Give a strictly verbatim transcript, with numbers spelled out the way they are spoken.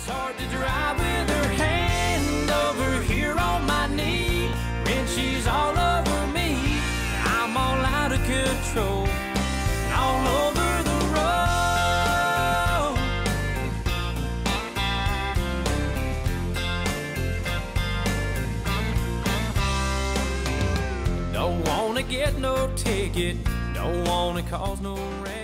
It's hard to drive with her hand over here on my knee when she's all over me. I'm all out of control, all over the road. Don't wanna get no ticket, don't wanna cause no rain.